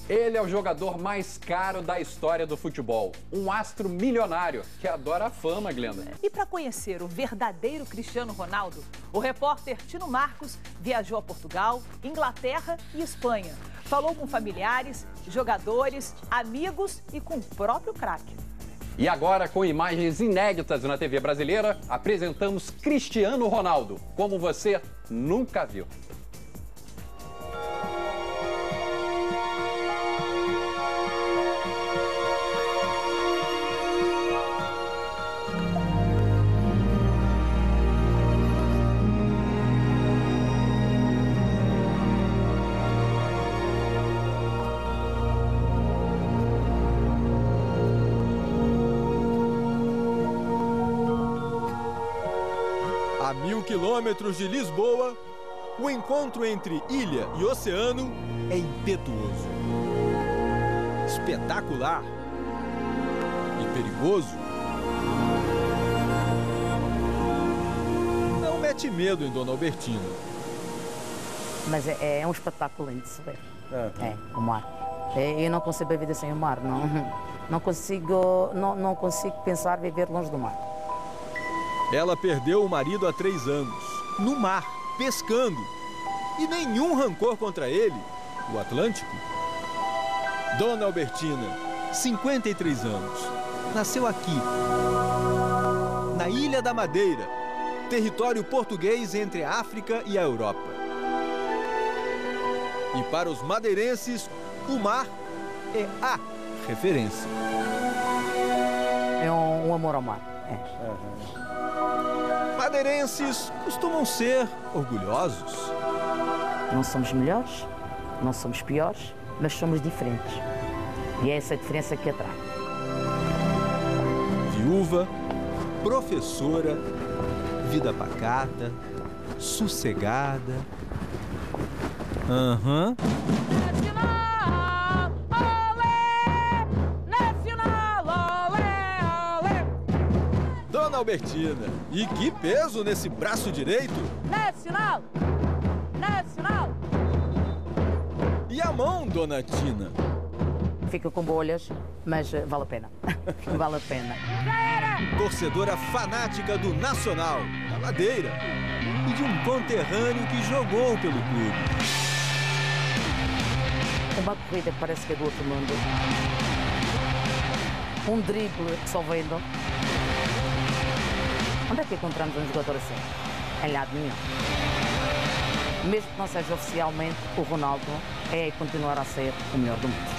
Ele é o jogador mais caro da história do futebol. Um astro milionário que adora a fama, Glenda. E para conhecer o verdadeiro Cristiano Ronaldo, o repórter Tino Marcos viajou a Portugal, Inglaterra e Espanha. Falou com familiares, jogadores, amigos e com o próprio craque. E agora, com imagens inéditas na TV brasileira, apresentamos Cristiano Ronaldo, como você nunca viu. A 1000 quilômetros de Lisboa, o encontro entre ilha e oceano é impetuoso, espetacular e perigoso. Não mete medo em Dona Albertina. Mas é um espetáculo lindo de se ver. É, o mar. Eu não consigo viver sem o mar, não consigo pensar viver longe do mar. Ela perdeu o marido há 3 anos, no mar, pescando. E nenhum rancor contra ele, o Atlântico. Dona Albertina, 53 anos, nasceu aqui, na Ilha da Madeira, território português entre a África e a Europa. E para os madeirenses, o mar é a referência. É um amor ao mar. Madeirenses costumam ser orgulhosos. Não somos melhores, não somos piores, mas somos diferentes. E é essa diferença que atrai. Viúva, professora, vida pacata, sossegada. Nacional, olé! Nacional, olé, olé! Dona Albertina, e que peso nesse braço direito! Nacional! Nacional! E a mão, Dona Tina? Fica com bolhas, mas vale a pena. Vale a pena. Torcedora fanática do Nacional, da Madeira, e de um conterrâneo que jogou pelo clube. Uma corrida que parece que é do outro mundo. Um drible que só vendo. Onde é que encontramos um jogador assim? Em lado nenhum. Mesmo que não seja oficialmente, o Ronaldo é e continuará a ser o melhor do mundo.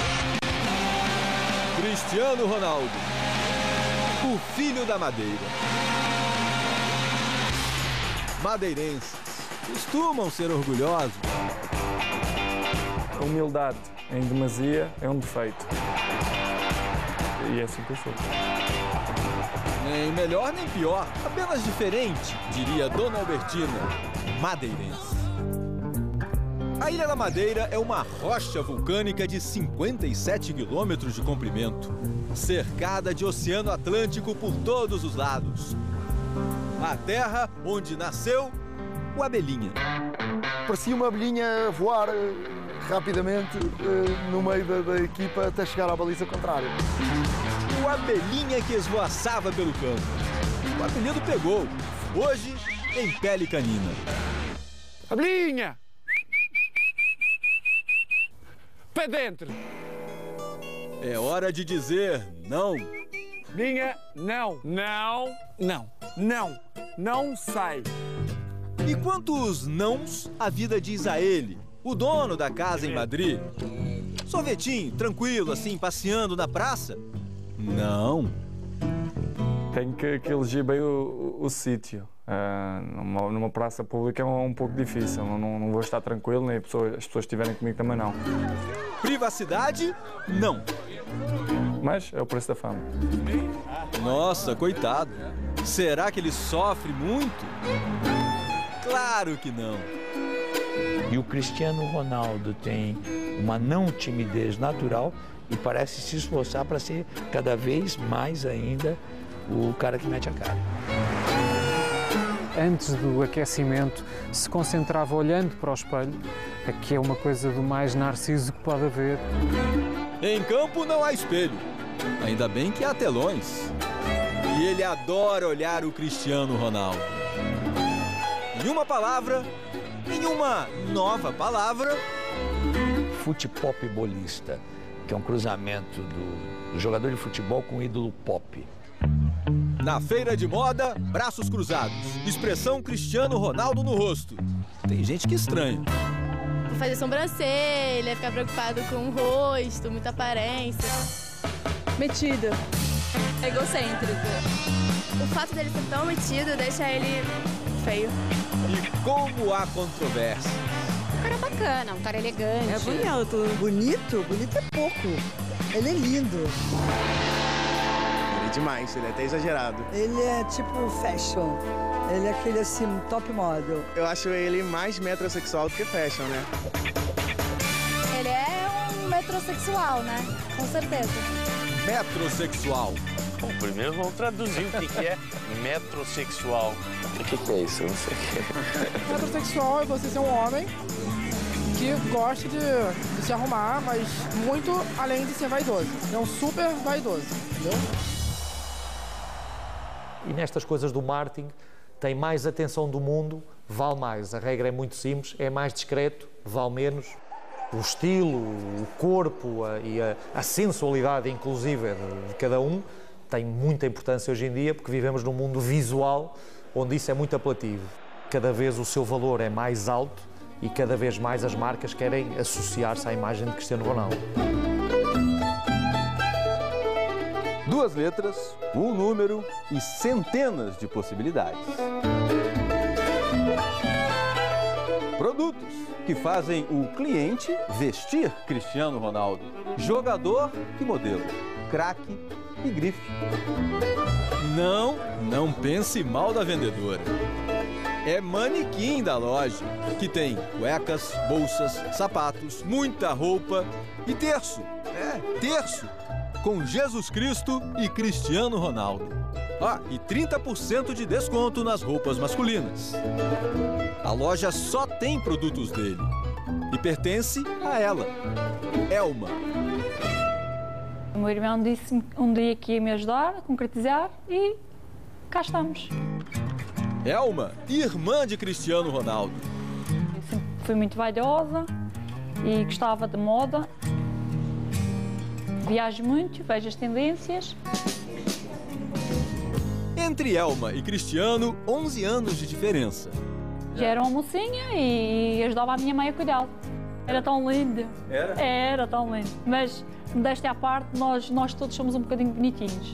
Cristiano Ronaldo, o filho da Madeira. Madeirenses costumam ser orgulhosos. A humildade em demasia é um defeito. E é assim que eu sou. Nem melhor nem pior, apenas diferente, diria Dona Albertina, madeirense. A Ilha da Madeira é uma rocha vulcânica de 57 quilômetros de comprimento, cercada de oceano Atlântico por todos os lados. A terra onde nasceu o Abelhinha. Parecia uma abelhinha voar rapidamente no meio da equipa até chegar à baliza contrária. O Abelhinha que esvoaçava pelo campo. O apelido pegou, hoje em pele canina. Abelhinha! Pé dentro! É hora de dizer não. Abelhinha, não! Não! Não! Não! Não sai! E quantos nãos a vida diz a ele, o dono da casa em Madrid? Sorvetinho, tranquilo, assim, passeando na praça? Não. Tenho que eleger bem o sítio. Numa praça pública é um pouco difícil. Não vou estar tranquilo, nem as pessoas estiverem comigo também não. Privacidade? Não. Mas é o preço da fama. Nossa, coitado. Será que ele sofre muito? Claro que não. E o Cristiano Ronaldo tem uma não timidez natural e parece se esforçar para ser cada vez mais ainda o cara que mete a cara. Antes do aquecimento, se concentrava olhando para o espelho Aqui é uma coisa do mais narciso que pode haver. Em campo não há espelho. Ainda bem que há telões. E ele adora olhar o Cristiano Ronaldo. Em uma palavra, em uma nova palavra... Futepop bolista, que é um cruzamento do jogador de futebol com o ídolo pop. Na feira de moda, braços cruzados. Expressão Cristiano Ronaldo no rosto. Tem gente que estranha. Fazer sobrancelha, ficar preocupado com o rosto, muita aparência. Metido. Egocêntrico. O fato dele ser tão metido deixa ele feio. E como há controvérsia. Um cara bacana, um cara elegante. É bonito. Bonito? Bonito é pouco. Ele é lindo. Ele é demais, ele é até exagerado. Ele é tipo fashion. Ele é aquele assim, top model. Eu acho ele mais metrosexual do que fashion, né? Ele é um metrosexual, né? Com certeza. Metrosexual. Bom, primeiro vamos traduzir o que é metrosexual. O que é isso? Eu não sei o que é. Metrosexual é você ser um homem que gosta de se arrumar, mas muito além de ser vaidoso. É um super vaidoso, entendeu? E nestas coisas do marketing, tem mais atenção do mundo, vale mais. A regra é muito simples, é mais discreto, vale menos. O estilo, o corpo e a sensualidade, inclusive, de cada um, tem muita importância hoje em dia, porque vivemos num mundo visual onde isso é muito apelativo. Cada vez o seu valor é mais alto e cada vez mais as marcas querem associar-se à imagem de Cristiano Ronaldo. 2 letras, um número e centenas de possibilidades. Produtos que fazem o cliente vestir Cristiano Ronaldo. Jogador e modelo. Craque e grife. Não pense mal da vendedora. É manequim da loja, que tem cuecas, bolsas, sapatos, muita roupa e terço. Terço. Com Jesus Cristo e Cristiano Ronaldo. E 30% de desconto nas roupas masculinas. A loja só tem produtos dele e pertence a ela, Elma. O meu irmão disse-me um dia que ia me ajudar a concretizar e cá estamos. Elma, irmã de Cristiano Ronaldo. Eu sempre fui muito vaidosa e gostava de moda. Viajo muito, vejo as tendências. Entre Elma e Cristiano, 11 anos de diferença. Já era uma mocinha e ajudava a minha mãe a cuidá-lo. Era tão lindo. Era? Era tão lindo. Mas, modéstia à parte, nós todos somos um bocadinho bonitinhos.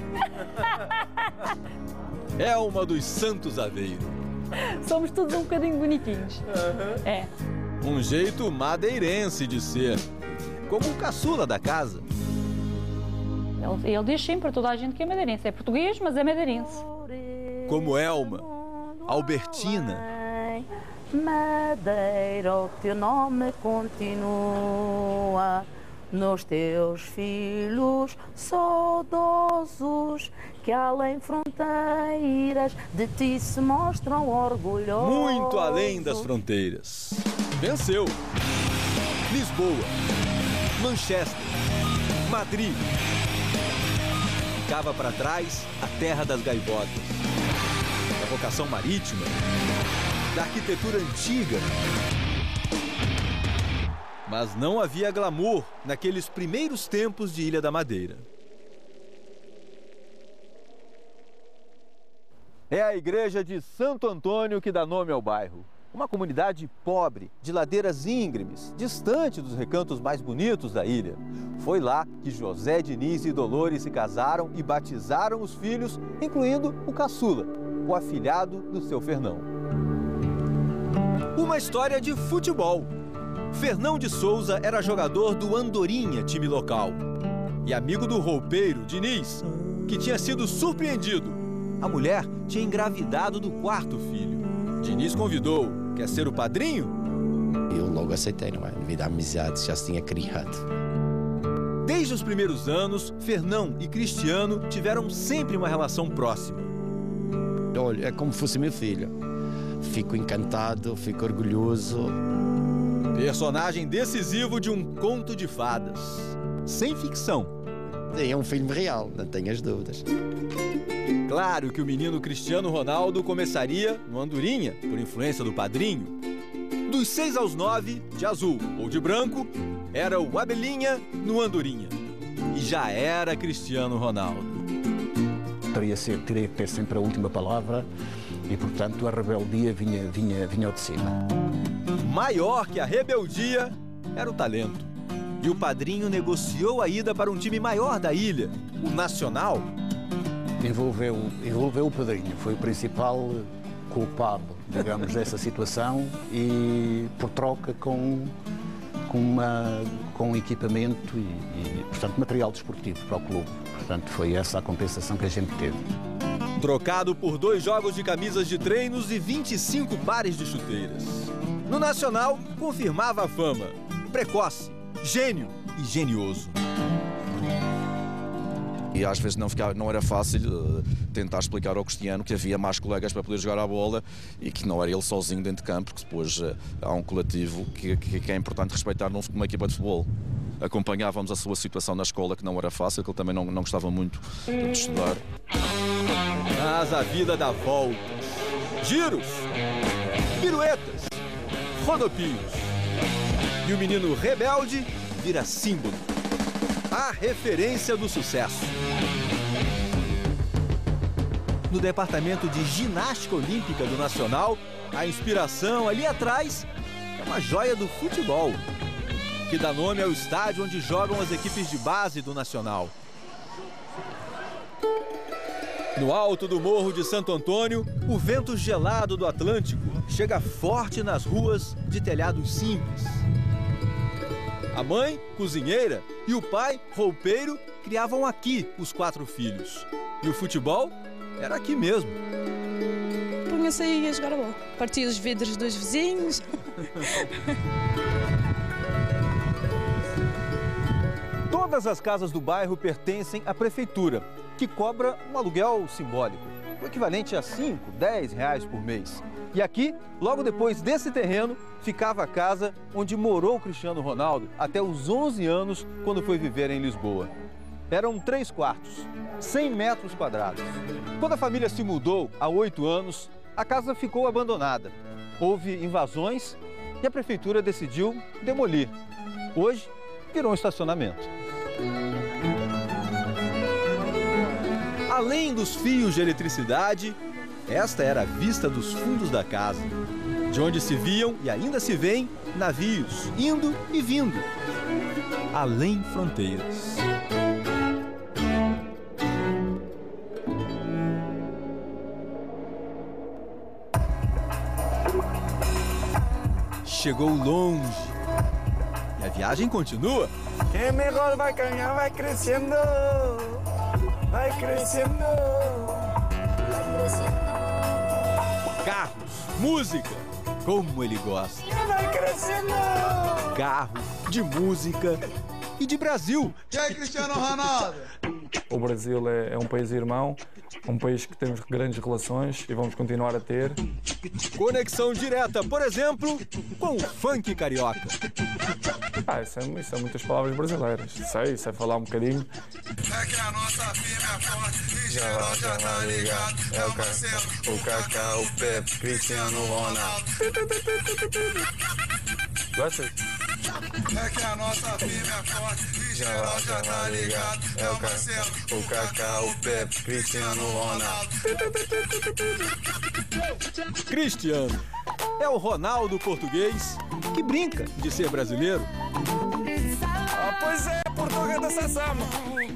Elma dos Santos Aveiro. Somos todos um bocadinho bonitinhos. É. Um jeito madeirense de ser. Como o caçula da casa. Ele diz sim para toda a gente que é madeirense. É português, mas é madeirense. Como Elma, Albertina. Madeira, o teu nome continua nos teus filhos saudosos que além fronteiras de ti se mostram orgulhosos. Muito além das fronteiras. Venceu. Lisboa, Manchester, Madrid. Ficava para trás a terra das gaivotas, da vocação marítima, da arquitetura antiga. Mas não havia glamour naqueles primeiros tempos de Ilha da Madeira. É a igreja de Santo Antônio que dá nome ao bairro. Uma comunidade pobre, de ladeiras íngremes, distante dos recantos mais bonitos da ilha. Foi lá que José Diniz e Dolores se casaram e batizaram os filhos, incluindo o caçula, o afilhado do seu Fernão. Uma história de futebol. Fernão de Souza era jogador do Andorinha, time local. E amigo do roupeiro, Diniz, que tinha sido surpreendido. A mulher tinha engravidado do 4º filho. Diniz convidou. Quer ser o padrinho? Eu logo aceitei, não é? Devido à amizade já se tinha criado. Desde os primeiros anos, Fernão e Cristiano tiveram sempre uma relação próxima. Olha, é como se fosse meu filho. Fico encantado, fico orgulhoso. Personagem decisivo de um conto de fadas. Sem ficção. É um filme real, não tenhas dúvidas. Claro que o menino Cristiano Ronaldo começaria no Andorinha, por influência do padrinho. Dos 6 aos 9, de azul ou de branco, era o Abelhinha no Andorinha. E já era Cristiano Ronaldo. Teria que ter sempre a última palavra e, portanto, a rebeldia vinha ao de cima. Maior que a rebeldia era o talento. E o padrinho negociou a ida para um time maior da ilha, o Nacional. Envolveu o padrinho, foi o principal culpado, digamos, dessa situação e por troca com equipamento e, portanto, material desportivo para o clube. Portanto, foi essa a compensação que a gente teve. Trocado por 2 jogos de camisas de treinos e 25 pares de chuteiras. No Nacional, confirmava a fama. Precoce, gênio e genioso. E às vezes não era fácil tentar explicar ao Cristiano que havia mais colegas para poder jogar a bola e que não era ele sozinho dentro de campo, porque depois há um coletivo que é importante respeitar numa equipa de futebol. Acompanhávamos a sua situação na escola, que não era fácil, que ele também não gostava muito de estudar. Mas a vida dá voltas, giros, piruetas, rodopios. E o menino rebelde vira símbolo. A referência do sucesso. No departamento de ginástica olímpica do Nacional, a inspiração ali atrás é uma joia do futebol, que dá nome ao estádio onde jogam as equipes de base do Nacional. No alto do Morro de Santo Antônio, o vento gelado do Atlântico chega forte nas ruas de telhados simples. A mãe, cozinheira, e o pai, roupeiro, criavam aqui os 4 filhos. E o futebol era aqui mesmo. Punha-se aí a jogar a bola. Partia os vidros dos vizinhos. Todas as casas do bairro pertencem à prefeitura, que cobra um aluguel simbólico, o equivalente a 5, 10 reais por mês. E aqui, logo depois desse terreno, ficava a casa onde morou o Cristiano Ronaldo até os 11 anos, quando foi viver em Lisboa. Eram 3 quartos, 100 metros quadrados. Quando a família se mudou há 8 anos, a casa ficou abandonada. Houve invasões e a prefeitura decidiu demolir. Hoje, virou um estacionamento. Além dos fios de eletricidade, esta era a vista dos fundos da casa, de onde se viam e ainda se veem navios indo e vindo, além fronteiras. Chegou longe e a viagem continua. Quem melhor vai ganhar, vai crescendo, vai crescendo. Carros, música, como ele gosta. Vai crescendo. Carro, de música e de Brasil. E aí, Cristiano Ronaldo? O Brasil é um país irmão, um país que temos grandes relações e vamos continuar a ter. Conexão direta, por exemplo, com o funk carioca. Isso é muitas palavras brasileiras. Sei falar um bocadinho. É que a nossa firma é forte e geral já tá ligado. É o Marcelo, o Kaká, o Pepe, Cristiano Ronaldo. Gostas? É que a nossa firma é forte e geral já tá ligado. É o Marcelo, o Kaká, o Pepe, Cristiano Ronaldo. Cristiano é o Ronaldo português que brinca de ser brasileiro. Pois é, português da Sassama.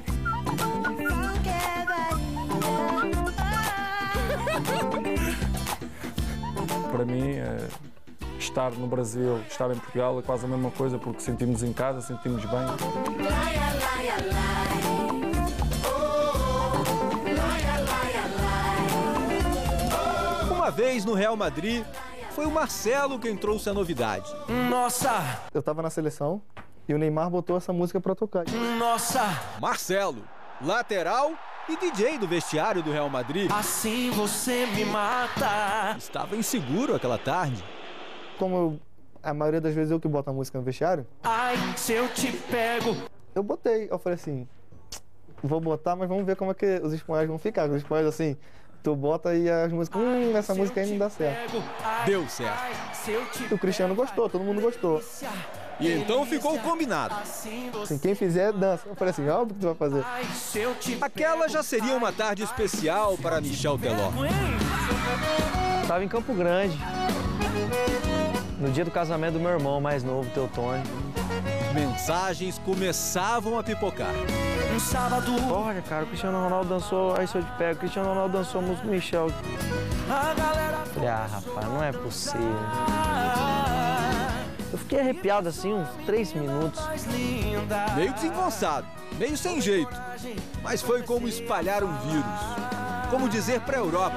Para mim, estar no Brasil, estar em Portugal é quase a mesma coisa, porque sentimos em casa, sentimos bem. Uma vez no Real Madrid, foi o Marcelo quem trouxe a novidade. Nossa! Eu tava na seleção e o Neymar botou essa música pra tocar. Nossa! Marcelo, lateral e DJ do vestiário do Real Madrid. Assim você me mata. Estava inseguro aquela tarde. Como eu A maioria das vezes eu que boto a música no vestiário. Ai, se eu te pego. Eu botei, eu falei assim, vou botar, mas vamos ver como é que os espanhóis vão ficar. Os espanhóis assim, tu bota e as músicas, essa música aí não dá certo. Deu certo. E o Cristiano gostou, todo mundo gostou. E então ficou combinado. Assim, quem fizer, dança. Eu falei assim, óbvio que tu vai fazer. Aquela já seria uma tarde especial para Michel Teló. Estava em Campo Grande, no dia do casamento do meu irmão mais novo, Teotônio. Mensagens começavam a pipocar. Um sábado. Olha, cara, o Cristiano Ronaldo dançou Aí Se Eu Te Pego, o Cristiano Ronaldo dançou a música do Michel. Falei, rapaz, não é possível. Eu fiquei arrepiado assim uns 3 minutos. Meio desengonçado, meio sem jeito. Mas foi como espalhar um vírus. Como dizer pra Europa.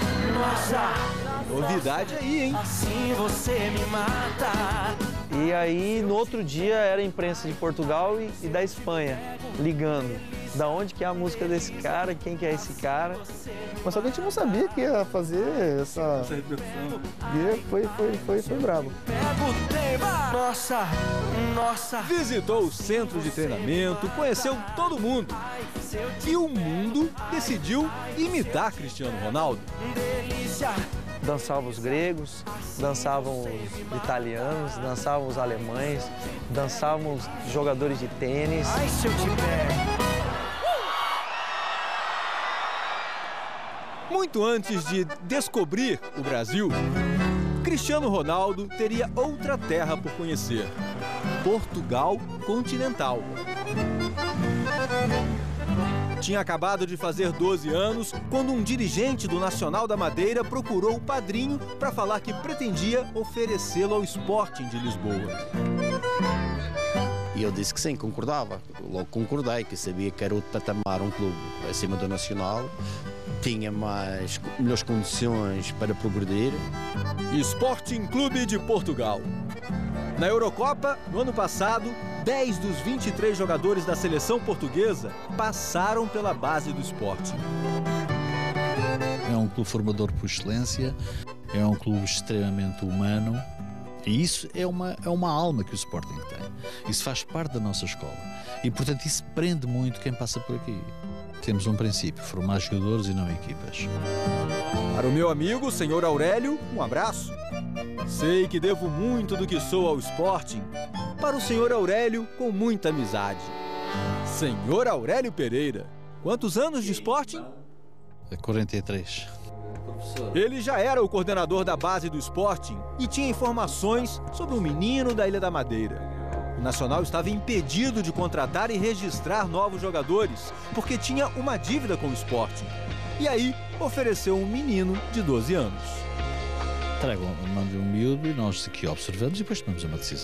Novidade aí, hein? Assim você me mata. E aí, no outro dia, era a imprensa de Portugal e da Espanha, ligando. Da onde que é a música desse cara, quem que é esse cara. Mas só que a gente não sabia que ia fazer essa repercussão. E foi bravo. Nossa. Visitou o centro de treinamento, conheceu todo mundo. E o mundo decidiu imitar Cristiano Ronaldo. Dançavam os gregos, dançavam os italianos, dançavam os alemães, dançavam os jogadores de tênis. Ai, se eu te pego. Muito antes de descobrir o Brasil, Cristiano Ronaldo teria outra terra por conhecer: Portugal continental. Tinha acabado de fazer 12 anos quando um dirigente do Nacional da Madeira procurou o padrinho para falar que pretendia oferecê-lo ao Sporting de Lisboa. E eu disse que sim, concordava. Logo concordei, que sabia que era outro patamar, um clube acima do Nacional, tinha melhores condições para progredir. Sporting Clube de Portugal. Na Eurocopa, no ano passado, 10 dos 23 jogadores da seleção portuguesa passaram pela base do Sporting. É um clube formador por excelência, é um clube extremamente humano e isso é uma alma que o Sporting tem. Isso faz parte da nossa escola e, portanto, isso prende muito quem passa por aqui. Temos um princípio, formar jogadores e não equipas. Para o meu amigo, senhor Aurélio, um abraço. Sei que devo muito do que sou ao Sporting. Para o senhor Aurélio, com muita amizade. Senhor Aurélio Pereira, quantos anos de Sporting? 43. Ele já era o coordenador da base do Sporting e tinha informações sobre um menino da Ilha da Madeira. O Nacional estava impedido de contratar e registrar novos jogadores, porque tinha uma dívida com o Sporting. E aí, ofereceu um menino de 12 anos. Mande um miúdo e nós aqui observamos e depois tomamos uma decisão.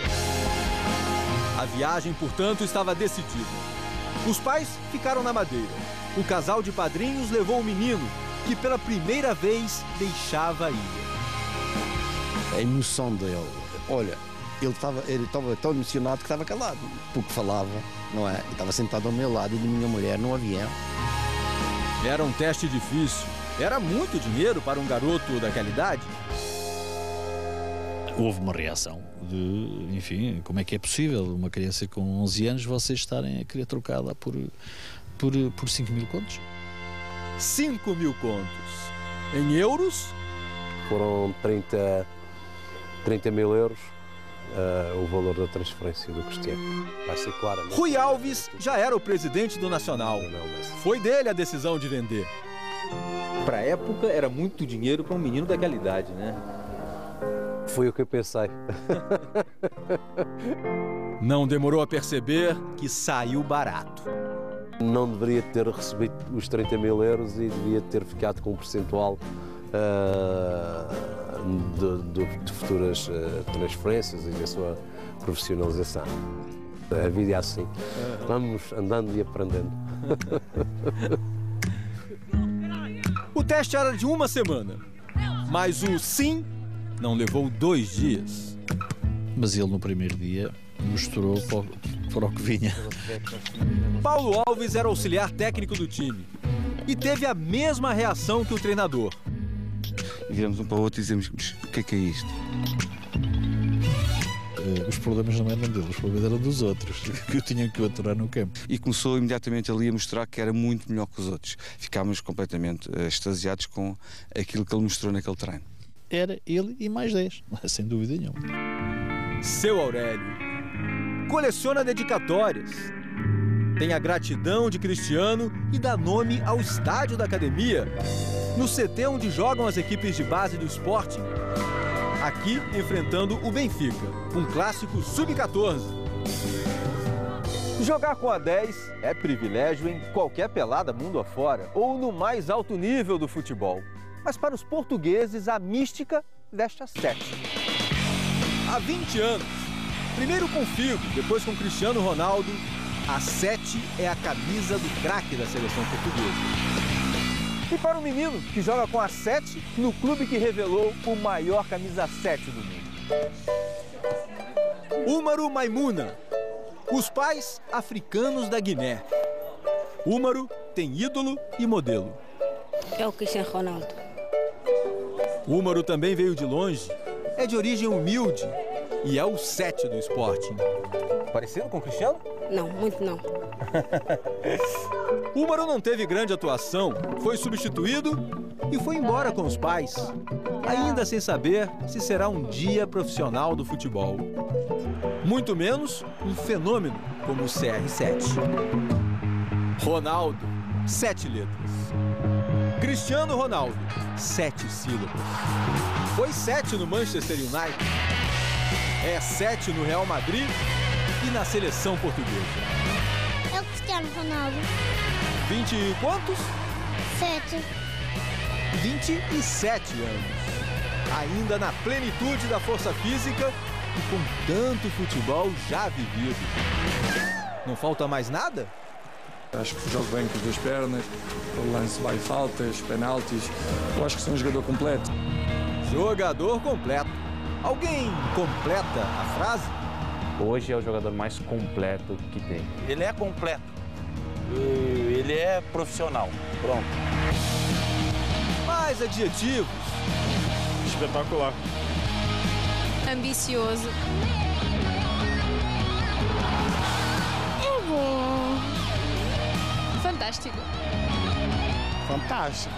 A viagem, portanto, estava decidida. Os pais ficaram na Madeira. O casal de padrinhos levou o menino, que pela primeira vez deixava a ilha. A emoção dele, olha, ele estava tão emocionado que estava calado, porque falava, não é? E estava sentado ao meu lado e de minha mulher no avião. Era um teste difícil. Era muito dinheiro para um garoto daquela idade. Houve uma reação de, enfim, como é que é possível uma criança com 11 anos vocês estarem a querer trocá-la por 5.000 contos? 5.000 contos. Em euros? Foram 30 mil euros o valor da transferência do Cristiano. Vai ser claro. Rui Alves já era o presidente do Nacional. Foi dele a decisão de vender. Para a época era muito dinheiro para um menino daquela idade, né? Foi o que eu pensei. Não demorou a perceber que saiu barato. Não deveria ter recebido os 30 mil euros e devia ter ficado com um percentual de futuras transferências e da sua profissionalização. A vida é assim. Vamos andando e aprendendo. O teste era de 1 semana, mas o sim não levou 2 dias. Mas ele no primeiro dia mostrou para o que vinha. Paulo Alves era auxiliar técnico do time e teve a mesma reação que o treinador. Viramos um para o outro e dizemos, o que é isto? problemas não eram dele, os problemas eram dos outros, que eu tinha que aturar no campo. E começou imediatamente ali a mostrar que era muito melhor que os outros. Ficámos completamente extasiados com aquilo que ele mostrou naquele treino. Era ele e mais 10, sem dúvida nenhuma. Seu Aurélio coleciona dedicatórias, tem a gratidão de Cristiano e dá nome ao estádio da academia, no CT onde jogam as equipes de base do Sporting. Aqui enfrentando o Benfica, um clássico sub-14. Jogar com a 10 é privilégio em qualquer pelada mundo afora ou no mais alto nível do futebol. Mas para os portugueses, a mística veste a 7. Há 20 anos, primeiro com Figo, depois com Cristiano Ronaldo, a 7 é a camisa do craque da seleção portuguesa. E para o menino que joga com a 7 no clube que revelou o maior camisa 7 do mundo. Úmaro Maimuna, os pais africanos da Guiné. Úmaro tem ídolo e modelo. É o Cristiano Ronaldo. Úmaro também veio de longe, é de origem humilde e é o 7 do Sporting. Parecido com o Cristiano? Não, muito não. Úmaro não teve grande atuação, foi substituído e foi embora com os pais, ainda sem saber se será um dia profissional do futebol. Muito menos um fenômeno como o CR7. Ronaldo, 7 letras. Cristiano Ronaldo, 7 sílabas. Foi 7 no Manchester United, é 7 no Real Madrid e na seleção portuguesa. É o Cristiano Ronaldo. 20 e quantos? 7. 27 anos. Ainda na plenitude da força física e com tanto futebol já vivido. Não falta mais nada? Acho que jogo bem com as duas pernas, o lance vai faltas, penaltis. Eu acho que sou um jogador completo. Jogador completo. Alguém completa a frase? Hoje é o jogador mais completo que tem. Ele é completo. Ele é profissional. Pronto. Mais adjetivos. Espetacular. Ambicioso. É bom. Fantástico. Fantástico.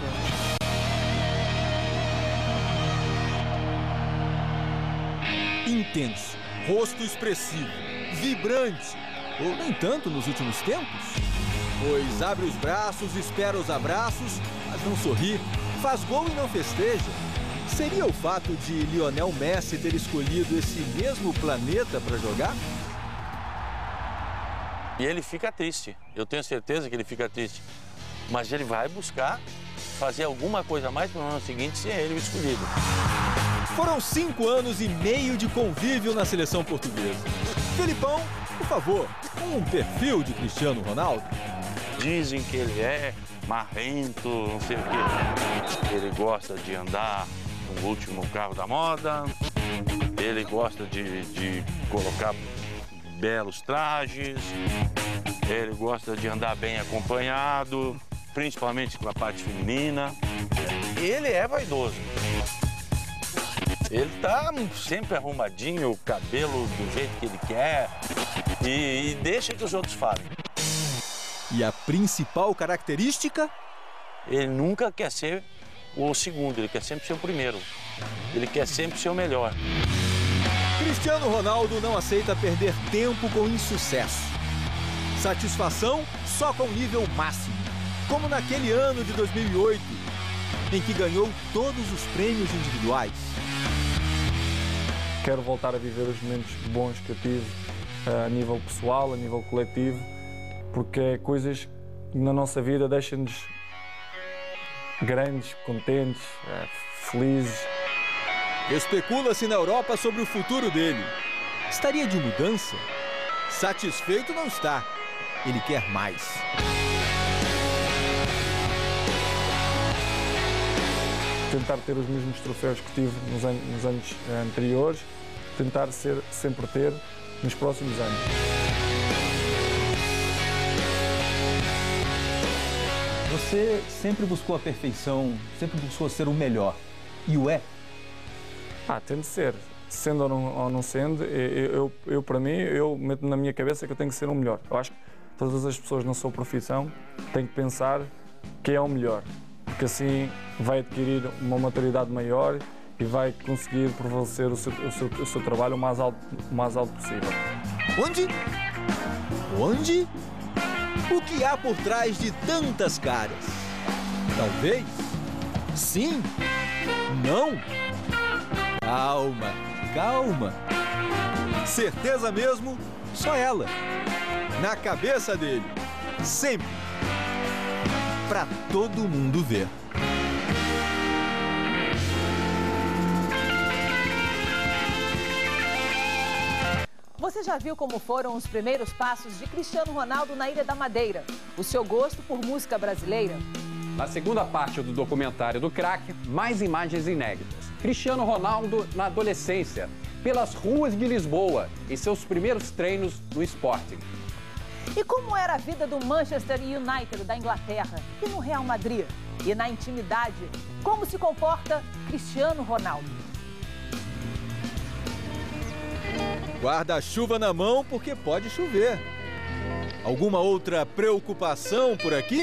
Intenso, rosto expressivo, vibrante, ou nem tanto nos últimos tempos? Pois abre os braços, espera os abraços, mas não sorri, faz gol e não festeja. Seria o fato de Lionel Messi ter escolhido esse mesmo planeta para jogar? E ele fica triste, eu tenho certeza que ele fica triste. Mas ele vai buscar fazer alguma coisa a mais para o ano seguinte ser ele o escolhido. Foram 5 anos e meio de convívio na seleção portuguesa. Felipão, por favor, um perfil de Cristiano Ronaldo. Dizem que ele é marrento, não sei o quê. Ele gosta de andar no último carro da moda. Ele gosta de colocar belos trajes. Ele gosta de andar bem acompanhado, principalmente com a parte feminina. Ele é vaidoso. Ele tá sempre arrumadinho, o cabelo do jeito que ele quer e deixa que os outros falem. E a principal característica? Ele nunca quer ser o segundo, ele quer sempre ser o primeiro. Ele quer sempre ser o melhor. Cristiano Ronaldo não aceita perder tempo com insucesso. Satisfação só com nível máximo, como naquele ano de 2008, em que ganhou todos os prêmios individuais. Quero voltar a viver os momentos bons que eu tive a nível pessoal, a nível coletivo, porque é coisas que na nossa vida deixam-nos grandes, contentes, felizes. Especula-se na Europa sobre o futuro dele. Estaria de mudança? Satisfeito não está. Ele quer mais. Tentar ter os mesmos troféus que tive nos anos anteriores, tentar sempre ter nos próximos anos. Você sempre buscou a perfeição, sempre buscou ser o melhor. E o é? Tento ser. sendo ou não sendo, eu para mim, eu meto na minha cabeça que eu tenho que ser o melhor. Eu acho que todas as pessoas na sua profissão têm que pensar que é o melhor, porque assim vai adquirir uma maturidade maior e vai conseguir prevalecer o seu trabalho o mais alto possível. Onde? O que há por trás de tantas caras? Talvez? Sim? Não? Calma, calma. Certeza mesmo, só ela. Na cabeça dele. Sempre. Pra todo mundo ver. Você já viu como foram os primeiros passos de Cristiano Ronaldo na Ilha da Madeira? O seu gosto por música brasileira? Na segunda parte do documentário do craque, mais imagens inéditas. Cristiano Ronaldo na adolescência, pelas ruas de Lisboa, em seus primeiros treinos no Sporting. E como era a vida do Manchester United da Inglaterra e no Real Madrid? E na intimidade, como se comporta Cristiano Ronaldo? Guarda-chuva na mão porque pode chover. Alguma outra preocupação por aqui?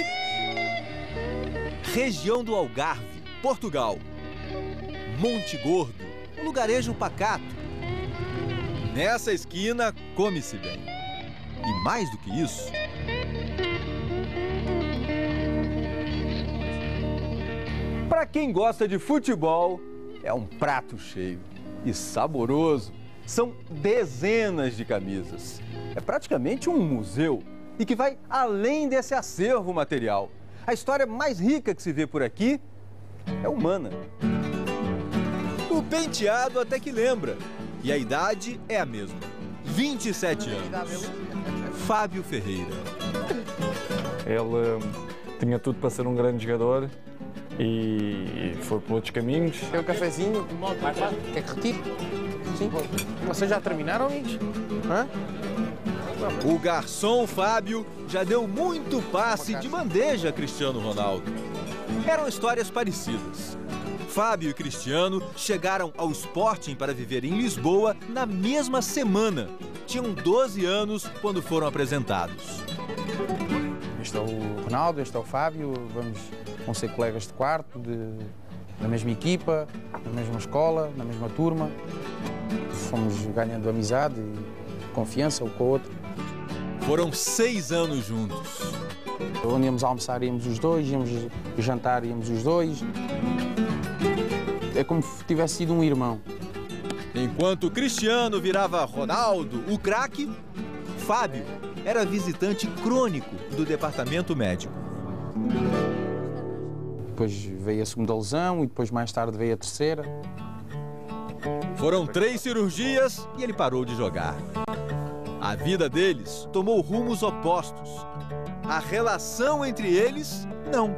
Região do Algarve, Portugal. Monte Gordo, um lugarejo pacato. Nessa esquina, come-se bem. E mais do que isso... Para quem gosta de futebol, é um prato cheio e saboroso. São dezenas de camisas. É praticamente um museu e que vai além desse acervo material. A história mais rica que se vê por aqui é humana. O penteado até que lembra. E a idade é a mesma. 27 anos. Fábio Ferreira. Ele tinha tudo para ser um grande jogador e foi por outros caminhos. Quer um cafezinho? Quer que retire? Sim. Vocês já terminaram, amigos? Hã? O garçom Fábio já deu muito passe de bandeja a Cristiano Ronaldo. Eram histórias parecidas. Fábio e Cristiano chegaram ao Sporting para viver em Lisboa na mesma semana. Tinham 12 anos quando foram apresentados. Este é o Ronaldo, este é o Fábio. Vão ser colegas de quarto, da mesma equipa, na mesma escola, na mesma turma. Fomos ganhando amizade e confiança um com o outro. Foram 6 anos juntos. Onde íamos almoçar, íamos os dois, íamos jantar, íamos os dois. É como se tivesse sido um irmão. Enquanto Cristiano virava Ronaldo, o craque, Fábio era visitante crônico do departamento médico. Depois veio a segunda lesão e depois mais tarde veio a terceira. Foram 3 cirurgias e ele parou de jogar. A vida deles tomou rumos opostos. A relação entre eles, não.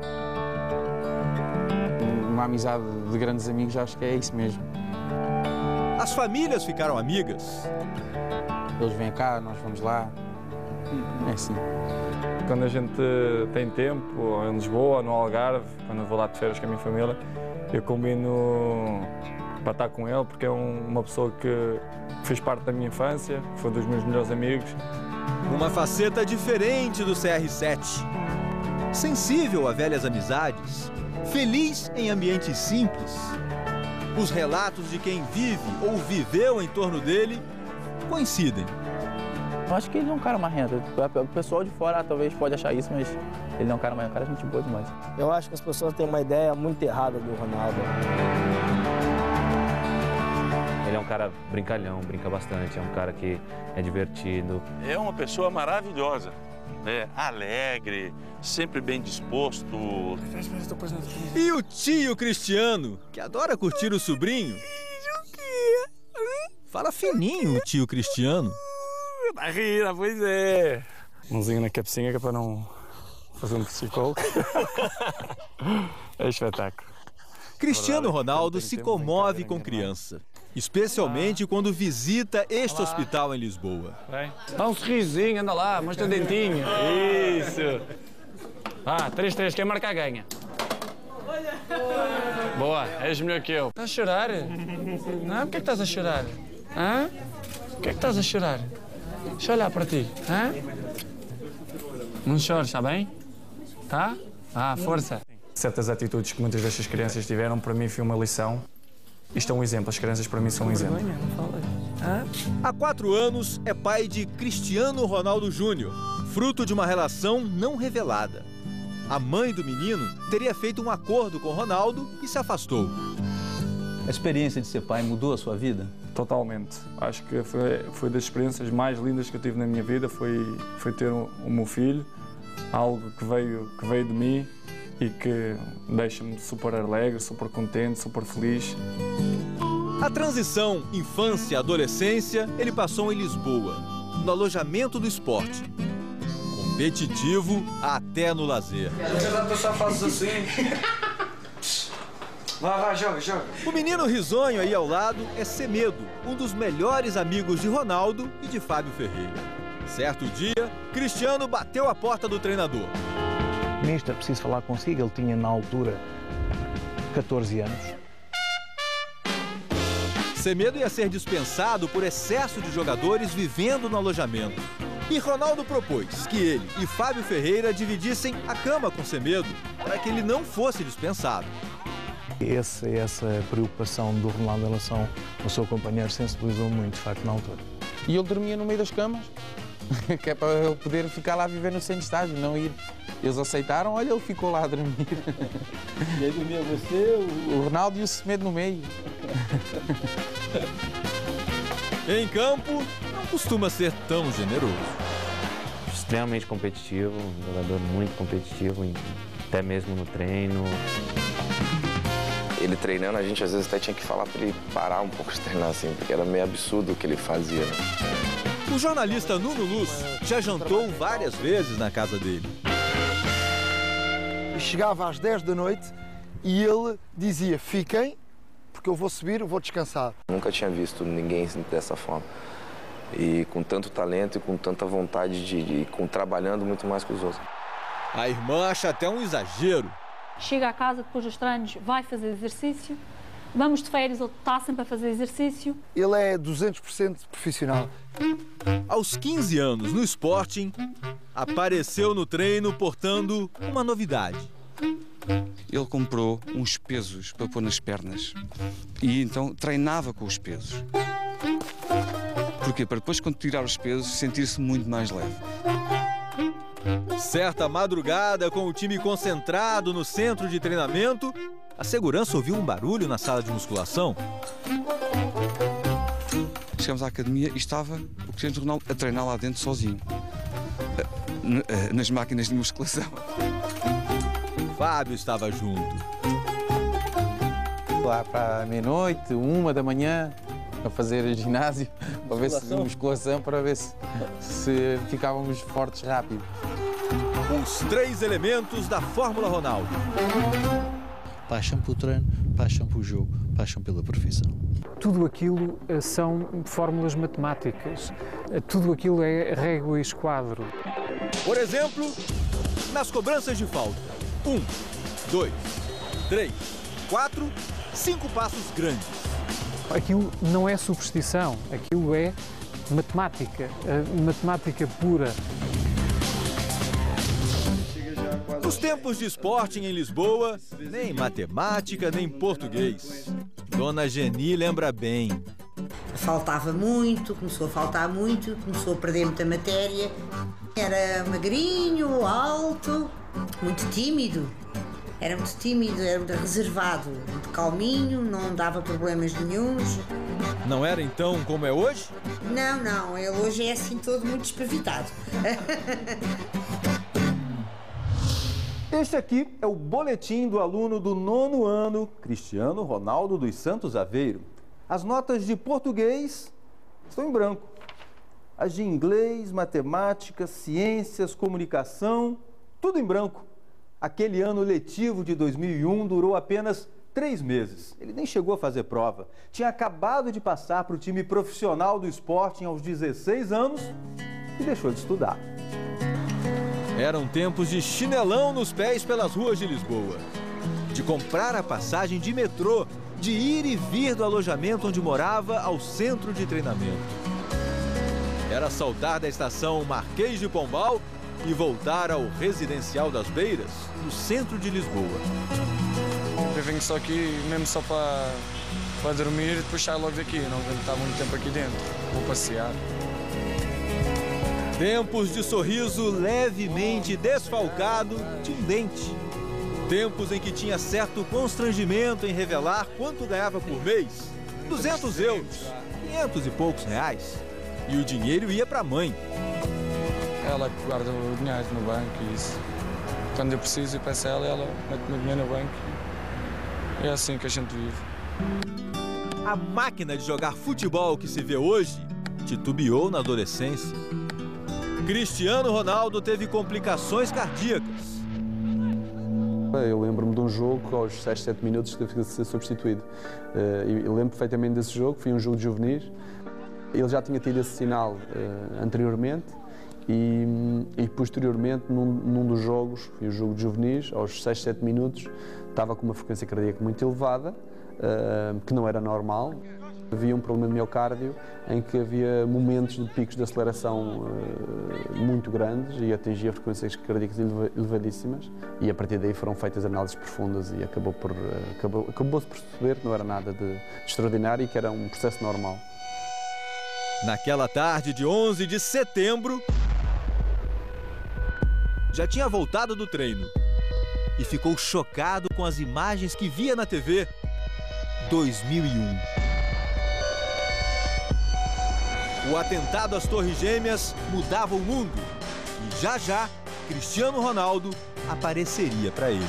Uma amizade de grandes amigos, acho que é isso mesmo. As famílias ficaram amigas. Eles vêm cá, nós vamos lá. É assim. Quando a gente tem tempo, ou em Lisboa, no Algarve, quando eu vou lá de férias com a minha família, eu combino para estar com ele, porque é uma pessoa que fez parte da minha infância, foi dos meus melhores amigos. Uma faceta diferente do CR7. Sensível a velhas amizades, feliz em ambientes simples. Os relatos de quem vive ou viveu em torno dele coincidem. Eu acho que ele é um cara marrento. O pessoal de fora talvez pode achar isso, mas ele não é um cara marrento, um cara gente boa demais. Eu acho que as pessoas têm uma ideia muito errada do Ronaldo. Ele é um cara brincalhão, brinca bastante, é um cara que é divertido. É uma pessoa maravilhosa, né? Alegre, sempre bem disposto. E o tio Cristiano, que adora curtir o sobrinho. Fala fininho o tio Cristiano. Barriga, pois é. Mãozinha na cabecinha que é para não fazer um psicólogo. É espetáculo. Cristiano Ronaldo se comove com criança, especialmente quando visita este hospital em Lisboa. Dá um sorrisinho, anda lá, mostra o dentinho. Isso. 3-3, quem marcar ganha. Boa, és melhor que eu. Estás a chorar? Hã? Porquê que estás a chorar? Hã? Porquê que estás a chorar? Deixa eu olhar para ti. Hã? Não chores, está bem? Tá? Força. Certas atitudes que muitas destas crianças tiveram, para mim foi uma lição. Isto é um exemplo, as crianças para mim são um exemplo. Há 4 anos é pai de Cristiano Ronaldo Júnior, fruto de uma relação não revelada. A mãe do menino teria feito um acordo com Ronaldo e se afastou. A experiência de ser pai mudou a sua vida? Totalmente. Acho que foi das experiências mais lindas que eu tive na minha vida, foi ter o meu filho, algo que veio de mim e que deixa-me super alegre, super contente, super feliz. A transição infância-adolescência ele passou em Lisboa, no alojamento do esporte. Competitivo até no lazer. A pessoa faz assim. Vai, joga. O menino risonho aí ao lado é Semedo, um dos melhores amigos de Ronaldo e de Fábio Ferreira. Certo dia, Cristiano bateu a porta do treinador. Mister, preciso falar consigo. Ele tinha, na altura, 14 anos. Semedo ia ser dispensado por excesso de jogadores vivendo no alojamento. E Ronaldo propôs que ele e Fábio Ferreira dividissem a cama com Semedo para que ele não fosse dispensado. Essa preocupação do Ronaldo em relação ao seu companheiro sensibilizou muito, de facto, na altura. E ele dormia no meio das camas, que é para ele poder ficar lá a viver no centro de estágio, não ir. Eles aceitaram, olha, ele ficou lá a dormir. E aí dormia você, o Ronaldo e o Semedo no meio. Em campo, não costuma ser tão generoso. Extremamente competitivo, um jogador muito competitivo, até mesmo no treino. Ele treinando, a gente às vezes até tinha que falar para ele parar um pouco de treinar assim, porque era meio absurdo o que ele fazia. Né? O jornalista Nuno Luz já jantou várias vezes na casa dele. Chegava às 10 da noite e ele dizia: fiquem, porque eu vou subir, eu vou descansar. Nunca tinha visto ninguém dessa forma. E com tanto talento e com tanta vontade de trabalhando muito mais que os outros. A irmã acha até um exagero. Chega a casa depois dos treinos, vai fazer exercício. Vamos de férias, ele está sempre a fazer exercício. Ele é 200% profissional. Aos 15 anos, no Sporting, apareceu no treino portando uma novidade. Ele comprou uns pesos para pôr nas pernas e então treinava com os pesos. Porquê? Para depois, quando tirar os pesos, sentir-se muito mais leve. Certa madrugada, com o time concentrado no centro de treinamento, a segurança ouviu um barulho na sala de musculação. Chegamos à academia e estava o Cristiano Ronaldo a treinar lá dentro sozinho, nas máquinas de musculação. Fábio estava junto. Lá para meia-noite, 1 da manhã, a fazer ginásio, para ver se musculação, para ver se ficávamos fortes rápido. Os 3 elementos da Fórmula Ronaldo. Paixão pelo treino, paixão pelo jogo, paixão pela profissão. Tudo aquilo são fórmulas matemáticas, tudo aquilo é régua e esquadro. Por exemplo, nas cobranças de falta. 1, 2, 3, 4, 5 passos grandes. Aquilo não é superstição, aquilo é matemática, matemática pura. Nos tempos de Sporting em Lisboa, nem matemática, nem português. Dona Geni lembra bem. Faltava muito, começou a faltar muito, começou a perder muita matéria. Era magrinho, alto, muito tímido. Era muito tímido, era muito reservado, muito calminho, não dava problemas nenhuns. Não era então como é hoje? Não, ele hoje é assim todo muito espavitado. Este aqui é o boletim do aluno do 9º ano, Cristiano Ronaldo dos Santos Aveiro. As notas de português estão em branco. As de inglês, matemática, ciências, comunicação, tudo em branco. Aquele ano letivo de 2001 durou apenas 3 meses. Ele nem chegou a fazer prova. Tinha acabado de passar para o time profissional do Sporting aos 16 anos e deixou de estudar. Eram tempos de chinelão nos pés pelas ruas de Lisboa. de comprar a passagem de metrô, de ir e vir do alojamento onde morava ao centro de treinamento. Era saltar da estação Marquês de Pombal e voltar ao Residencial das Beiras, no centro de Lisboa. Eu venho só aqui mesmo só para dormir e depois saio logo daqui. Não venho estar muito tempo aqui dentro. Vou passear. Tempos de sorriso levemente desfalcado de um dente. Tempos em que tinha certo constrangimento em revelar quanto ganhava por mês. 200 euros, 500 e poucos reais. E o dinheiro ia para a mãe. Ela guarda o dinheiro no banco e isso. Quando eu preciso, eu peço a ela e ela mete o meu dinheiro no banco. É assim que a gente vive. A máquina de jogar futebol que se vê hoje titubeou na adolescência. Cristiano Ronaldo teve complicações cardíacas. Eu lembro-me de um jogo que aos 6, 7 minutos teve que ser substituído. Eu lembro perfeitamente desse jogo, foi um jogo de juvenis. Ele já tinha tido esse sinal anteriormente e posteriormente num dos jogos, foi o jogo de juvenis, aos 6, 7 minutos, estava com uma frequência cardíaca muito elevada, que não era normal. Havia um problema de miocárdio em que havia momentos de picos de aceleração muito grandes e atingia frequências cardíacas elevadíssimas e a partir daí foram feitas análises profundas e acabou-se por perceber que não era nada de extraordinário e que era um processo normal. Naquela tarde de 11 de setembro, já tinha voltado do treino e ficou chocado com as imagens que via na TV. 2001. O atentado às Torres Gêmeas mudava o mundo e já Cristiano Ronaldo apareceria para ele.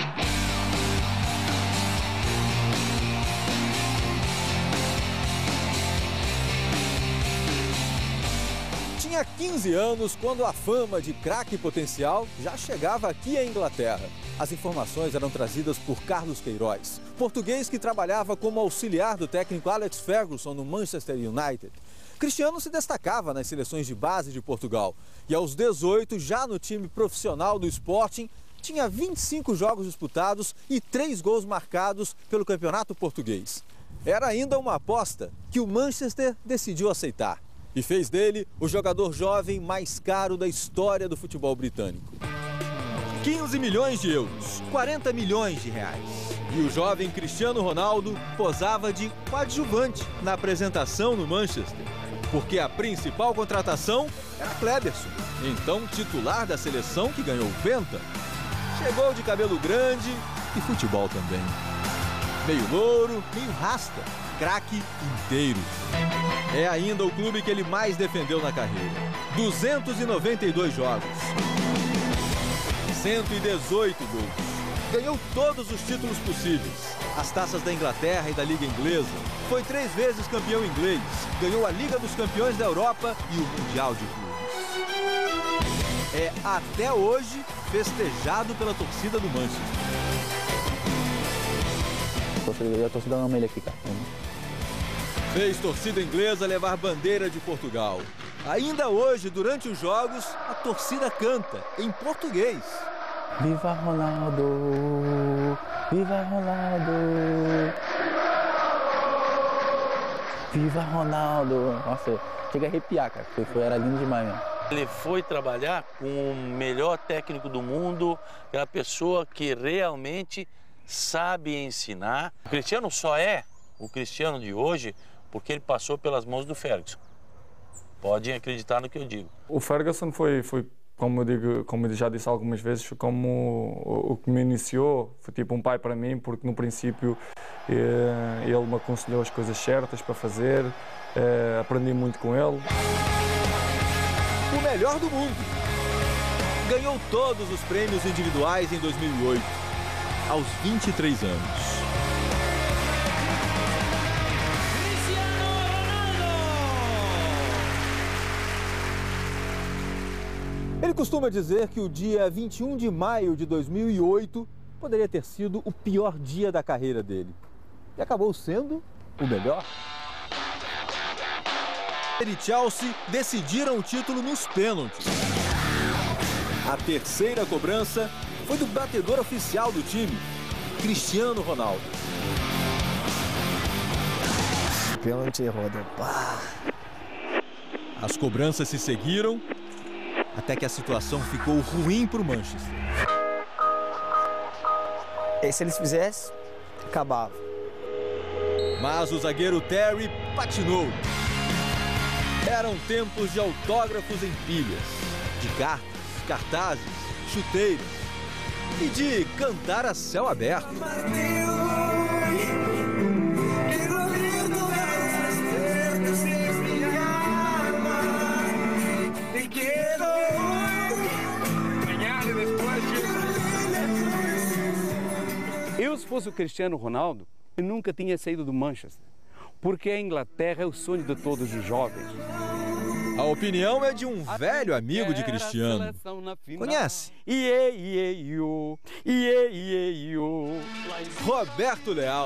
Tinha 15 anos quando a fama de craque potencial já chegava aqui à Inglaterra. As informações eram trazidas por Carlos Queiroz, português que trabalhava como auxiliar do técnico Alex Ferguson no Manchester United. Cristiano se destacava nas seleções de base de Portugal e aos 18, já no time profissional do Sporting, tinha 25 jogos disputados e 3 gols marcados pelo campeonato português. Era ainda uma aposta que o Manchester decidiu aceitar e fez dele o jogador jovem mais caro da história do futebol britânico. 15 milhões de euros, 40 milhões de reais. E o jovem Cristiano Ronaldo posava de coadjuvante na apresentação no Manchester, porque a principal contratação era Kleberson, então titular da seleção que ganhou o Penta. Chegou de cabelo grande e futebol também. Meio louro, meio rasta, craque inteiro. É ainda o clube que ele mais defendeu na carreira. 292 jogos. 118 gols. Ganhou todos os títulos possíveis. As taças da Inglaterra e da Liga Inglesa. Foi 3 vezes campeão inglês. Ganhou a Liga dos Campeões da Europa e o Mundial de Clubes. É até hoje festejado pela torcida do Manchester. A torcida ama ele aqui, cara. Fez torcida inglesa levar bandeira de Portugal. Ainda hoje, durante os jogos, a torcida canta em português. Viva Ronaldo! Viva Ronaldo! Viva Ronaldo! Nossa, chega a arrepiar, cara. Era lindo demais mesmo. Ele foi trabalhar com o melhor técnico do mundo, aquela pessoa que realmente sabe ensinar. O Cristiano só é o Cristiano de hoje porque ele passou pelas mãos do Ferguson. Podem acreditar no que eu digo. O Ferguson foi como eu já disse algumas vezes, foi como o que me iniciou, foi tipo um pai para mim, porque no princípio ele me aconselhou as coisas certas para fazer, aprendi muito com ele. O melhor do mundo. Ganhou todos os prêmios individuais em 2008, aos 23 anos. Ele costuma dizer que o dia 21 de maio de 2008 poderia ter sido o pior dia da carreira dele. E acabou sendo o melhor. Ele e Chelsea decidiram o título nos pênaltis. A terceira cobrança foi do batedor oficial do time. Cristiano Ronaldo. Pênalti, roda. Pá. As cobranças se seguiram, até que a situação ficou ruim para o Manchester. E se eles fizessem, acabava. Mas o zagueiro Terry patinou. Eram tempos de autógrafos em pilhas, de cartas, cartazes, chuteiras e de cantar a céu aberto. Eu, se fosse o Cristiano Ronaldo, eu nunca tinha saído do Manchester, porque a Inglaterra é o sonho de todos os jovens. A opinião é de um velho amigo de Cristiano. Conhece? Roberto Leal.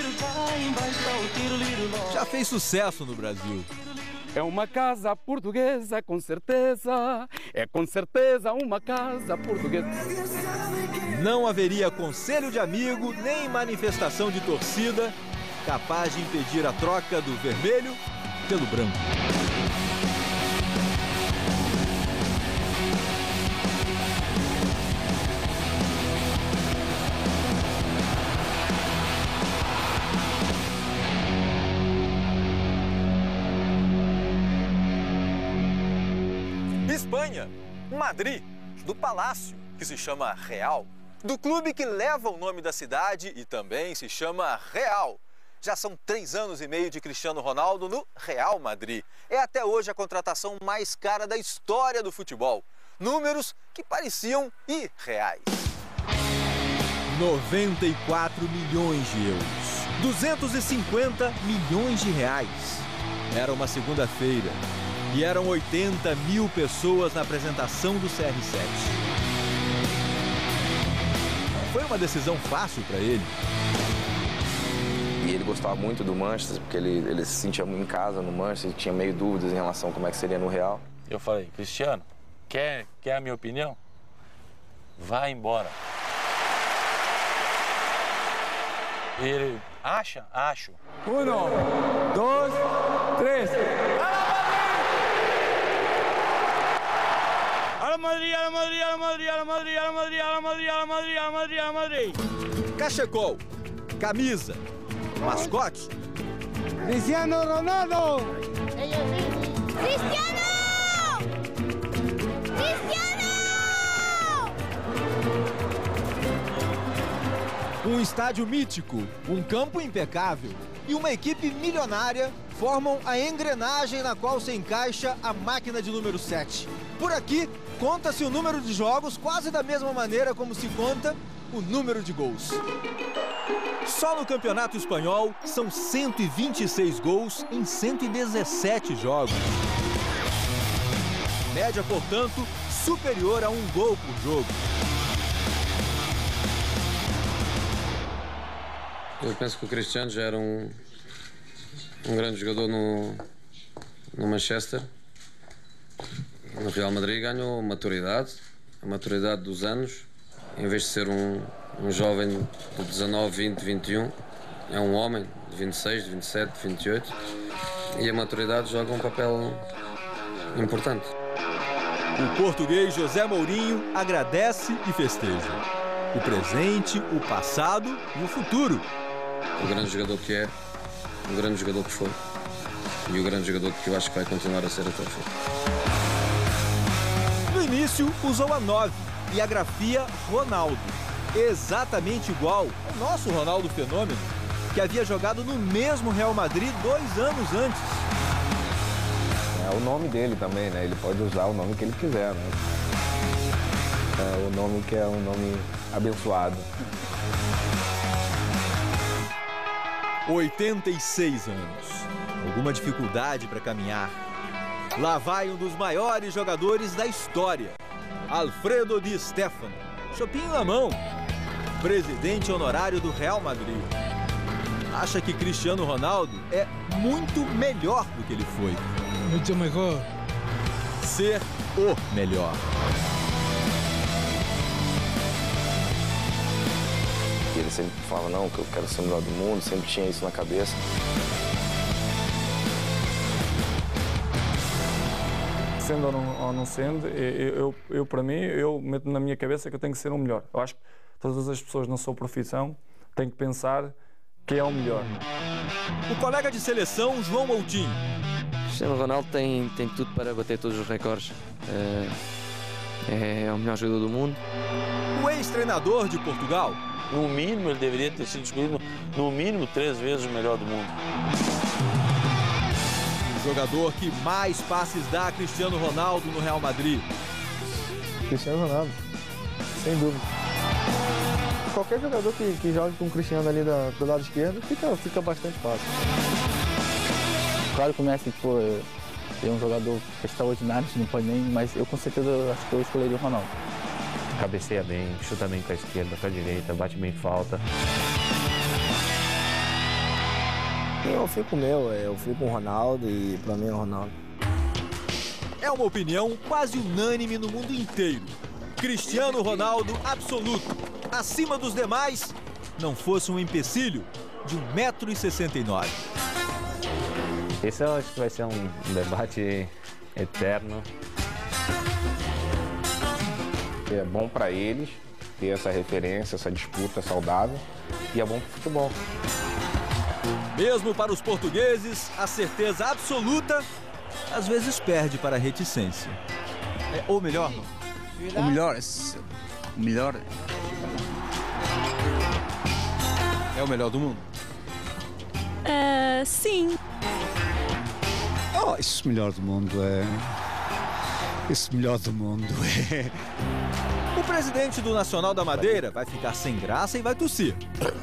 Já fez sucesso no Brasil. É uma casa portuguesa, com certeza. É com certeza uma casa portuguesa. Não haveria conselho de amigo nem manifestação de torcida capaz de impedir a troca do vermelho pelo branco. Espanha, Madrid, do palácio, que se chama Real, do clube que leva o nome da cidade e também se chama Real. Já são 3 anos e meio de Cristiano Ronaldo no Real Madrid. É até hoje a contratação mais cara da história do futebol. Números que pareciam irreais. 94 milhões de euros. 250 milhões de reais. Era uma segunda-feira e eram 80 mil pessoas na apresentação do CR7. Foi uma decisão fácil para ele. E ele gostava muito do Manchester, porque ele se sentia em casa no Manchester, tinha meio dúvidas em relação a como é que seria no Real. Eu falei, Cristiano, quer a minha opinião? Vai embora. Ele, acha? Acho. 1, 2, 3. Madrid, Madrid, Madrid, Madrid, Madrid, Madrid, Madrid, Madrid, Madrid. Cachecol, camisa, mascote. Cristiano Ronaldo. Cristiano! Cristiano! Um estádio mítico, um campo impecável e uma equipe milionária formam a engrenagem na qual se encaixa a máquina de número 7. Por aqui, conta-se o número de jogos quase da mesma maneira como se conta o número de gols. Só no Campeonato Espanhol são 126 gols em 117 jogos. Média, portanto, superior a 1 gol por jogo. Eu penso que o Cristiano já era um grande jogador no Manchester. No Real Madrid ganhou maturidade, a maturidade dos anos. Em vez de ser um jovem de 19, 20, 21, é um homem de 26, de 27, de 28. E a maturidade joga um papel importante. O português José Mourinho agradece e festeja. O presente, o passado e o futuro. O grande jogador que é, o grande jogador que foi e o grande jogador que eu acho que vai continuar a ser até o fim. No início, usou a 9 e a grafia Ronaldo. Exatamente igual ao nosso Ronaldo Fenômeno, que havia jogado no mesmo Real Madrid 2 anos antes. É o nome dele também, né? Ele pode usar o nome que ele quiser, né? É o nome que é um nome abençoado. 86 anos. Alguma dificuldade para caminhar. Lá vai um dos maiores jogadores da história, Alfredo Di Stéfano, chopinho na mão, presidente honorário do Real Madrid. Acha que Cristiano Ronaldo é muito melhor do que ele foi. Muito melhor. Ser o melhor. Ele sempre falava, não, que eu quero ser o melhor do mundo, sempre tinha isso na cabeça. Sendo ou não sendo, eu para mim, eu meto na minha cabeça que eu tenho que ser o melhor. Eu acho que todas as pessoas na sua profissão têm que pensar que é o melhor. O colega de seleção, João Moutinho. Cristiano Ronaldo tem tudo para bater todos os recordes. É o melhor jogador do mundo. O ex-treinador de Portugal. No mínimo, ele deveria ter sido escolhido, no mínimo, 3 vezes o melhor do mundo. O jogador que mais passes dá a Cristiano Ronaldo no Real Madrid. Cristiano Ronaldo, sem dúvida. Qualquer jogador que jogue com o Cristiano ali do lado esquerdo fica bastante fácil. Claro que o Messi, pô, é um jogador extraordinário, não pode nem, mas eu com certeza acho que eu escolheria o Ronaldo. Cabeceia bem, chuta bem com a esquerda, com a direita, bate bem falta. Eu fico com o Ronaldo e pra mim é o Ronaldo. É uma opinião quase unânime no mundo inteiro. Cristiano Ronaldo absoluto, acima dos demais, não fosse um empecilho de 1,69 m. Esse eu acho que vai ser um debate eterno. É bom para eles ter essa referência, essa disputa saudável e é bom para o futebol. Mesmo para os portugueses, a certeza absoluta às vezes perde para a reticência. Ou melhor, o melhor é o melhor do mundo? Sim. Oh, esse melhor do mundo é... Esse melhor do mundo é... O presidente do Nacional da Madeira vai ficar sem graça e vai tossir.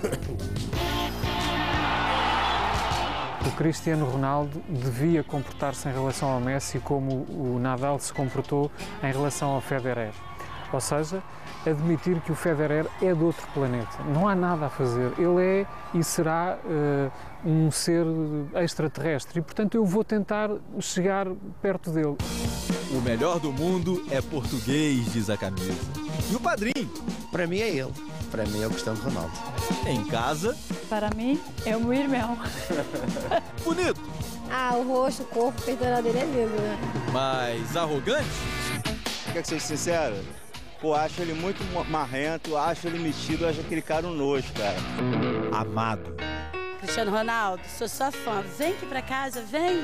O Cristiano Ronaldo devia comportar-se em relação ao Messi como o Nadal se comportou em relação ao Federer. Ou seja, admitir que o Federer é de outro planeta. Não há nada a fazer. Ele é e será um ser extraterrestre e, portanto, eu vou tentar chegar perto dele. O melhor do mundo é português, diz a camisa. E o padrinho? Para mim é ele. Para mim é o Cristiano Ronaldo. Em casa? Para mim é o meu irmão. Bonito. O rosto, o corpo, o peitoral dele é lindo, né? Mas arrogante? Quer ser sincero? Pô, acho ele muito marrento, acho ele metido, acho aquele cara um nojo, cara. Amado. Cristiano Ronaldo, sou sua fã. Vem aqui pra casa, vem.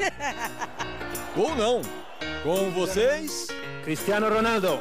Ou não. Com vocês, Cristiano Ronaldo.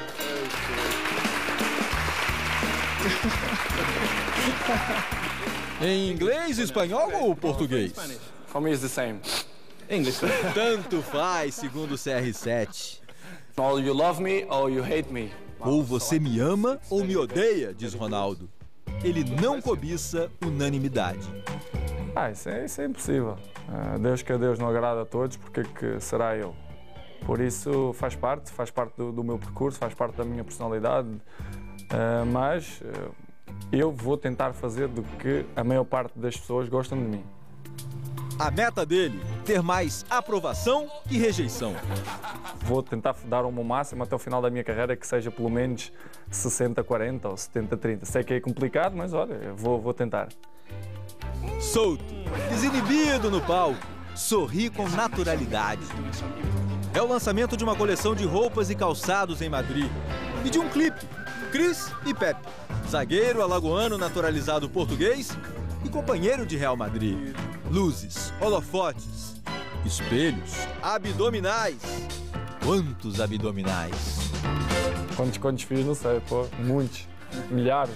Em inglês, espanhol ou português? For me is the same. English. Tanto faz, segundo o CR7. Or you love me or you hate me. Ou você me ama ou me odeia, diz Ronaldo. Ele não cobiça unanimidade. Isso é impossível. Deus que a Deus não agrada a todos, porque que será eu? Por isso faz parte do meu percurso, faz parte da minha personalidade, mas eu vou tentar fazer do que a maior parte das pessoas gostam de mim. A meta dele, ter mais aprovação que rejeição. Vou tentar dar o meu máximo até o final da minha carreira, que seja pelo menos 60-40 ou 70-30. Sei que é complicado, mas olha, eu vou tentar. Solto, desinibido no palco, sorri com naturalidade. É o lançamento de uma coleção de roupas e calçados em Madrid. E de um clipe, Cris e Pepe, zagueiro alagoano naturalizado português e companheiro de Real Madrid. Luzes, holofotes, espelhos, abdominais. Quantos abdominais? Quantos fiz, não sei, pô. Muitos. Milhares.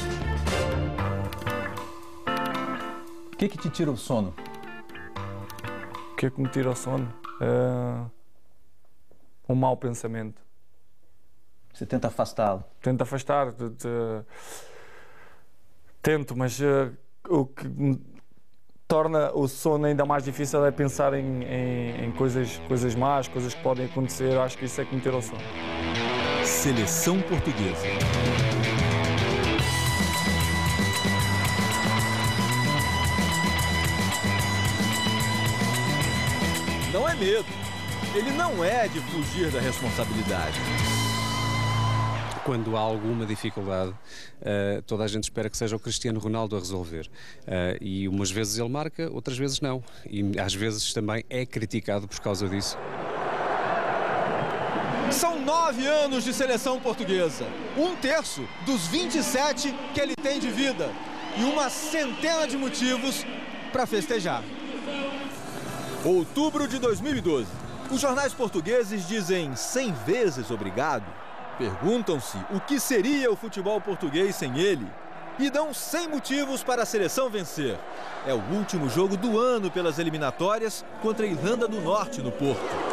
O que te tira o sono? O que me tira o sono? Um mau pensamento. Você tenta afastá-lo? Tento afastar. Tento, mas o que me torna o sono ainda mais difícil é pensar em coisas más, coisas que podem acontecer. Acho que isso é que me tira o sono. Seleção portuguesa. Não é medo. Ele não é de fugir da responsabilidade. quando há alguma dificuldade, toda a gente espera que seja o Cristiano Ronaldo a resolver. E umas vezes ele marca, outras vezes não. E às vezes também é criticado por causa disso. São 9 anos de seleção portuguesa, 1/3 dos 27 que ele tem de vida e uma centena de motivos para festejar. Outubro de 2012. Os jornais portugueses dizem 100 vezes obrigado, perguntam-se o que seria o futebol português sem ele e dão 100 motivos para a seleção vencer. É o último jogo do ano pelas eliminatórias contra a Irlanda do Norte no Porto.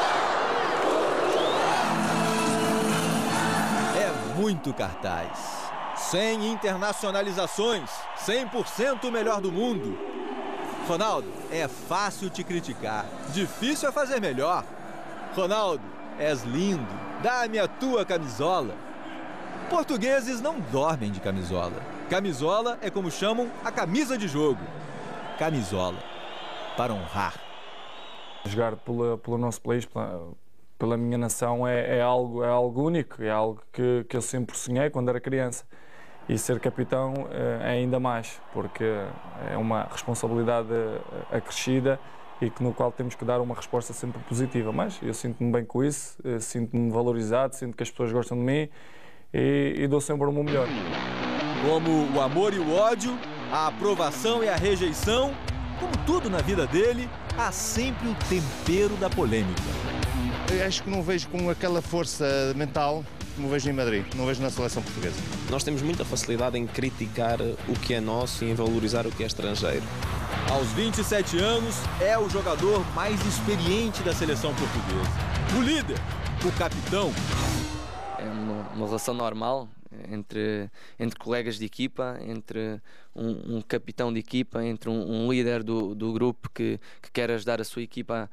Muito cartaz, 100 internacionalizações, 100% o melhor do mundo. Ronaldo, é fácil te criticar, difícil é fazer melhor. Ronaldo, és lindo, dá-me a tua camisola. Portugueses não dormem de camisola. Camisola é como chamam a camisa de jogo. Camisola, para honrar. Jogar pelo nosso país, pela minha nação é algo único, é algo que eu sempre sonhei quando era criança. E ser capitão é ainda mais, porque é uma responsabilidade acrescida e no qual temos que dar uma resposta sempre positiva. Mas eu sinto-me bem com isso, sinto-me valorizado, sinto que as pessoas gostam de mim e dou sempre o meu melhor. Como o amor e o ódio, a aprovação e a rejeição, como tudo na vida dele, há sempre o tempero da polêmica. Eu acho que não vejo com aquela força mental como vejo em Madrid, não vejo na seleção portuguesa. Nós temos muita facilidade em criticar o que é nosso e em valorizar o que é estrangeiro. Aos 27 anos, é o jogador mais experiente da seleção portuguesa. O líder, o capitão. É uma relação normal entre colegas de equipa, entre um capitão de equipa, entre um líder do grupo que quer ajudar a sua equipa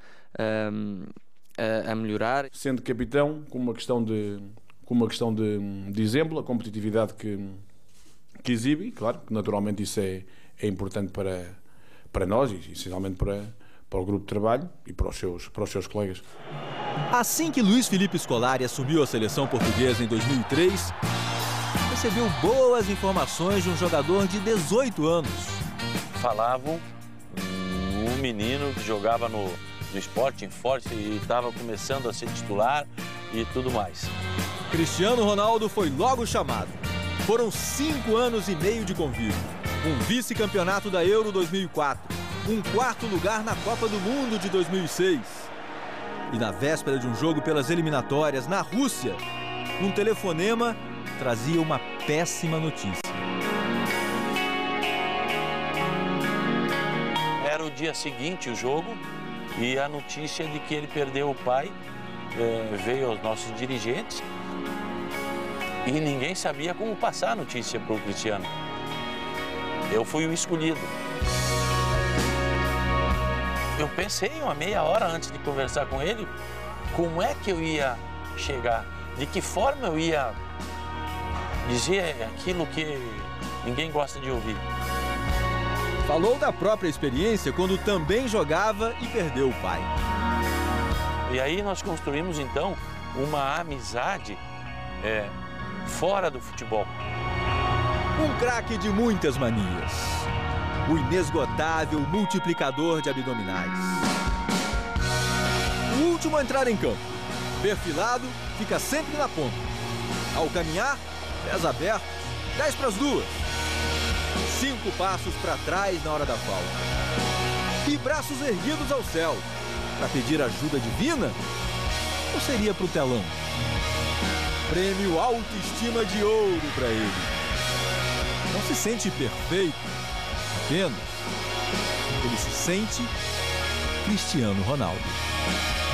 a melhorar. Sendo capitão, com uma questão de exemplo, a competitividade que exibe, claro, que naturalmente isso é importante para nós e essencialmente para o grupo de trabalho e para os seus colegas. Assim que Luís Felipe Scolari assumiu a seleção portuguesa em 2003, recebeu boas informações de um jogador de 18 anos. Falavam um menino que jogava no Sporting Forte e estava começando a ser titular e tudo mais. Cristiano Ronaldo foi logo chamado. Foram 5 anos e meio de convívio. Um vice-campeonato da Euro 2004, um 4º lugar na Copa do Mundo de 2006. E na véspera de um jogo pelas eliminatórias na Rússia, um telefonema trazia uma péssima notícia. Era o dia seguinte o jogo e a notícia de que ele perdeu o pai veio aos nossos dirigentes e ninguém sabia como passar a notícia para o Cristiano. Eu fui o escolhido. Eu pensei uma meia hora antes de conversar com ele como é que eu ia chegar, de que forma eu ia dizer aquilo que ninguém gosta de ouvir. Falou da própria experiência quando também jogava e perdeu o pai. E aí nós construímos então uma amizade fora do futebol. Um craque de muitas manias. O inesgotável multiplicador de abdominais. O último a entrar em campo. Perfilado, fica sempre na ponta. Ao caminhar, pés abertos, 10 para as 2. 5 passos para trás na hora da falta. E braços erguidos ao céu. Para pedir ajuda divina? Ou seria para o telão? Prêmio autoestima de ouro para ele. Não se sente perfeito, apenas ele se sente Cristiano Ronaldo.